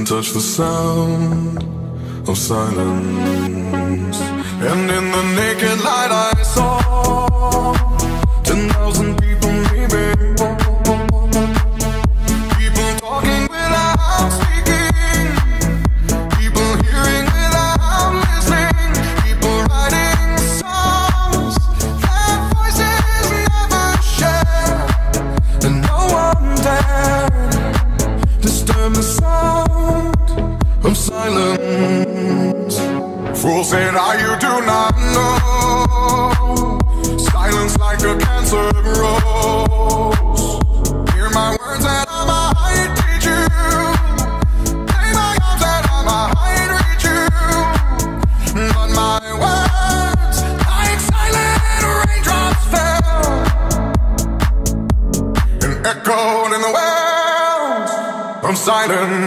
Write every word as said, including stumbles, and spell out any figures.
touch the sound of silence, and in the naked light I saw ten thousand people maybe, people talking without speaking, people hearing without listening, people writing songs that voices never share, and no one dared disturb the sound of silence. Fool said, I you do not know, silence like a cancer grows. Hear my words and I might teach you, lay my arms and I might reach you, but my words like silent raindrops fell and echoed in the wells of silence.